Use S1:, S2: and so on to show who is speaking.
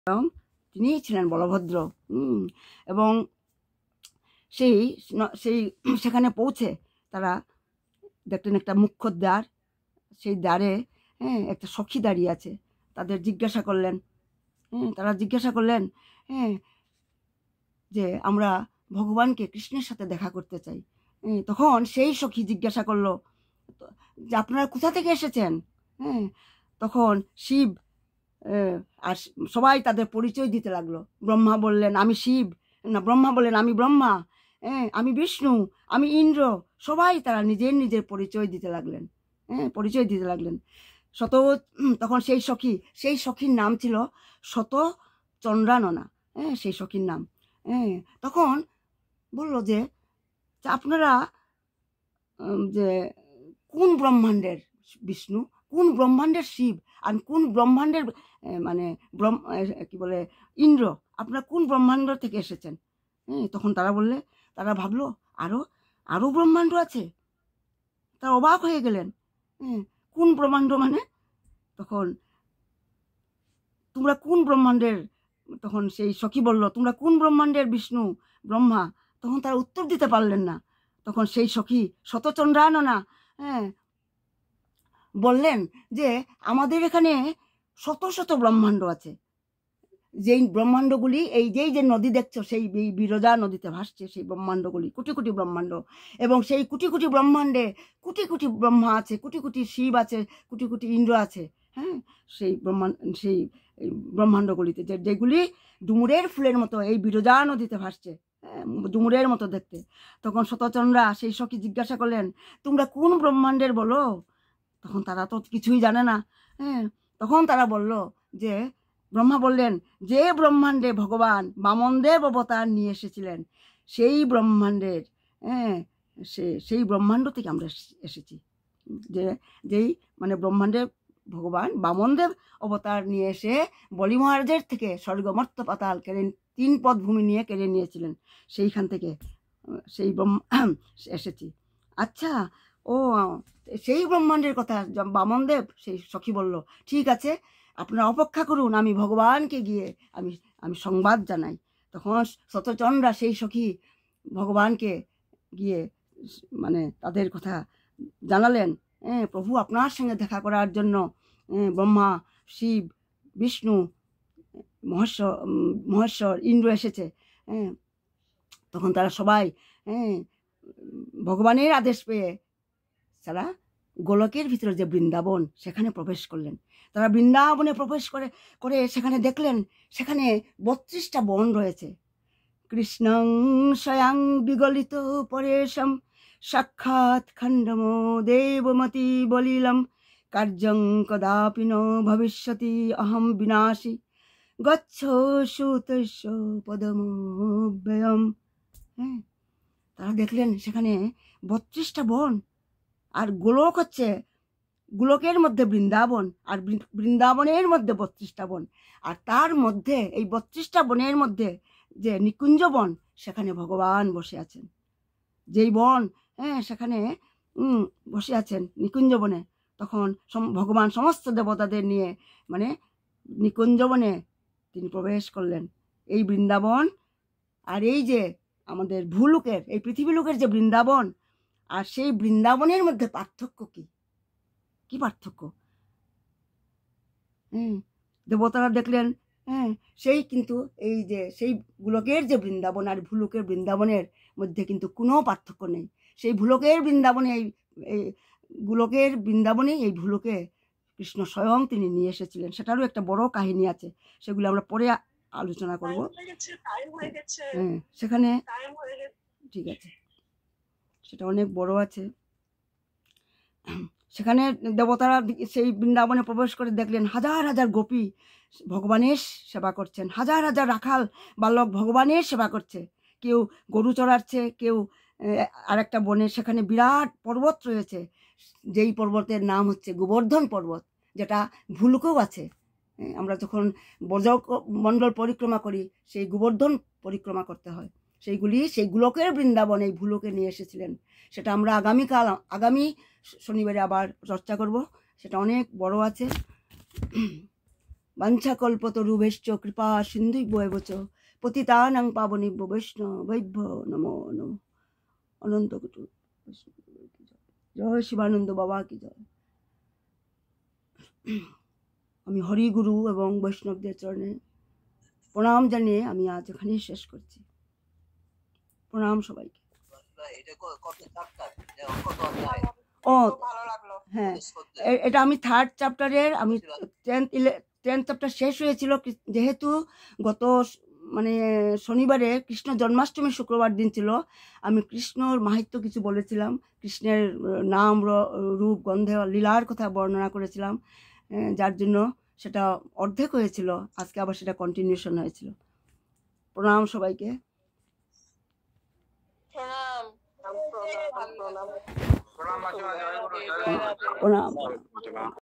S1: এবং তিনিই ছিলেন বলভদ্র। এবং সেখানে পৌঁছে তারা দেখলেন একটা মুখ্য দ্বার, সেই দ্বারে একটা সখী দাঁড়িয়ে আছে। তারা জিজ্ঞাসা করলেন যে আমরা ভগবানকে কৃষ্ণের সাথে দেখা করতে চাই। তখন সেই সখী জিজ্ঞাসা করলো যে আপনারা কোথা থেকে এসেছেন। তখন শিব আর সবাই তাদের পরিচয় দিতে লাগলো। ব্রহ্মা বললেন আমি শিব, না ব্রহ্মা বললেন আমি ব্রহ্মা, আমি বিষ্ণু, আমি ইন্দ্র। সবাই তারা নিজের নিজের পরিচয় দিতে লাগলেন। তখন সেই সখীর নাম ছিল শত চন্দ্রাননা। সেই সখীর নাম। তখন বলল যে আপনারা যে কোন ব্রহ্মাণ্ডের বিষ্ণু, কোন ব্রহ্মাণ্ডের শিব, আর কোন ব্রহ্মাণ্ডের মানে কি বলে ইন্দ্র, আপনারা কোন ব্রহ্মাণ্ড থেকে এসেছেন। তখন তারা ভাবলো আরো ব্রহ্মাণ্ড আছে। তারা অবাক হয়ে গেলেন। কোন ব্রহ্মাণ্ড মানে? তখন তোমরা কোন ব্রহ্মাণ্ডের, তখন সেই সখী বলল তোমরা কোন ব্রহ্মাণ্ডের বিষ্ণু ব্রহ্মা। তখন তারা উত্তর দিতে পারলেন না। তখন সেই সখী শতচন্দ্রাননা বললেন যে আমাদের এখানে শত শত ব্রহ্মাণ্ড আছে। যেই ব্রহ্মাণ্ডগুলি এই যে নদী দেখছো, সেই বিরজা নদীতে ভাসছে সেই ব্রহ্মাণ্ডগুলি, কোটি কোটি ব্রহ্মাণ্ড। এবং সেই কোটি কোটি ব্রহ্মাণ্ডে কোটি কোটি ব্রহ্মা আছে, কোটি কোটি শিব আছে, কোটি কোটি ইন্দ্র আছে। সেই ব্রহ্মাণ্ডগুলিতে যেগুলি ডুমুরের ফুলের মতো এই বিরজা নদীতে ভাসছে, ডুমুরের মতো দেখতে। তখন শতচন্দ্রা সেই সখী জিজ্ঞাসা করলেন তোমরা কোন ব্রহ্মাণ্ডের বলো। তখন তারা তো কিছুই জানে না। তখন তারা বলল যে ব্রহ্মা বললেন যে ব্রহ্মাণ্ডে ভগবান বামনদেব অবতার নিয়ে এসেছিলেন সেই ব্রহ্মাণ্ডের সেই ব্রহ্মাণ্ড থেকে আমরা এসেছি। যেই মানে ব্রহ্মাণ্ডে ভগবান বামনদেব অবতার নিয়ে এসে বলি মহারাজের থেকে স্বর্গ মর্ত্য পাতাল কেড়ে 3 পদ ভূমি নিয়ে কেড়ে নিয়েছিলেন, সেইখান থেকে সেই এসেছি। আচ্ছা, ও সেই ব্রহ্মাণ্ডের কথা বামনদেব, সেই সখী বলল ঠিক আছে আপনারা অপেক্ষা করুন, আমি ভগবানকে গিয়ে আমি সংবাদ জানাই। তখন শতচন্দ্রা সেই সখী ভগবানকে গিয়ে মানে তাদের কথা জানালেন। প্রভু আপনার সঙ্গে দেখা করার জন্য ব্রহ্মা, শিব, বিষ্ণু, মহেশ্বর, ইন্দ্র এসেছে। তখন তারা সবাই ভগবানের আদেশ পেয়ে তারা গোলকের ভিতরে যে বৃন্দাবন সেখানে প্রবেশ করলেন। তারা বৃন্দাবনে প্রবেশ করে সেখানে দেখলেন সেখানে 32টা বন রয়েছে। কৃষ্ণং স্বয়ং বিগলিত পরেশম সাক্ষাৎ খণ্ডমো দেবমতি বলিলম কার্যং কদাপি ন ভবিষ্যতি অহম বিনাশী গচ্ছ সুতস্য পদমব্যয়ম। তারা দেখলেন সেখানে 32টা বন, আর গোলক হচ্ছে গোলকের মধ্যে বৃন্দাবন, আর বৃন্দাবনের মধ্যে 32টা বন, আর তার মধ্যে এই 32টা বনের মধ্যে যে নিকুঞ্জ বন সেখানে ভগবান বসে আছেন। যেই বন সেখানে বসে আছেন নিকুঞ্জ বনে। তখন ভগবান সমস্ত দেবতাদের নিয়ে মানে নিকুঞ্জ বনে তিনি প্রবেশ করলেন। এই বৃন্দাবন আর এই যে আমাদের ভূলোকের এই পৃথিবী লোকের যে বৃন্দাবন, আর সেই বৃন্দাবনের মধ্যে পার্থক্য কি পার্থক্য? দেবতারা দেখলেন সেই কিন্তু এই যে সেই গোলকের যে বৃন্দাবন আর ভূলোকের বৃন্দাবনের মধ্যে কিন্তু কোনো পার্থক্য নেই। সেই ভূলোকের বৃন্দাবনে এই গোলকের বৃন্দাবনে এই ভূলোকে কৃষ্ণ স্বয়ং তিনি নিয়ে এসেছিলেন। সেটারও একটা বড় কাহিনী আছে, সেগুলো আমরা পরে আলোচনা করব। সেখানে ঠিক আছে, সেটা অনেক বড় আছে। সেখানে দেবতারা সেই বৃন্দাবনে প্রবেশ করে দেখলেন হাজার হাজার গোপী ভগবানের সেবা করছেন, হাজার হাজার রাখাল বালক ভগবানের সেবা করছে। কেউ গরু চড়াচ্ছে, কেউ আরেকটা বনে সেখানে বিরাট পর্বত রয়েছে, যেই পর্বতের নাম হচ্ছে গোবর্ধন পর্বত, যেটা ভূলোকেও আছে। আমরা যখন ব্রজমণ্ডল পরিক্রমা করি সেই গোবর্ধন পরিক্রমা করতে হয়। সেই গোলকের বৃন্দাবন এই ভূলোকে নিয়ে এসেছিলেন। সেটা আমরা আগামী শনিবারে আবার চর্চা করব, সেটা অনেক বড় আছে। বাঞ্ছাকল্পতরুভ্যশ্চ কৃপা সিন্ধুভ্যেব চ পতিতানাং পাবনেভ্যো বৈষ্ণবেভ্যো নমো নমঃ। অনন্ত কোটি জয় শিবানন্দ বাবা কি জয়। আমি হরিগুরু এবং বৈষ্ণবদের চরণে প্রণাম জানিয়ে আমি আজ এখানেই শেষ করছি। প্রণাম সবাইকে। ও হ্যাঁ, এটা আমি 3rd চ্যাপ্টারের, আমি 10th চ্যাপ্টার শেষ হয়েছিল যেহেতু গত মানে শনিবারে কৃষ্ণ জন্মাষ্টমী শুক্রবার দিন ছিল। আমি কৃষ্ণর মাহাত্ম্য কিছু বলেছিলাম, কৃষ্ণের নাম রূপ গন্ধে লীলার কথা বর্ণনা করেছিলাম, যার জন্য সেটা অর্ধেক হয়েছিল। আজকে আবার সেটা কন্টিনিউশন হয়েছিল। প্রণাম সবাইকে। প্রণাম।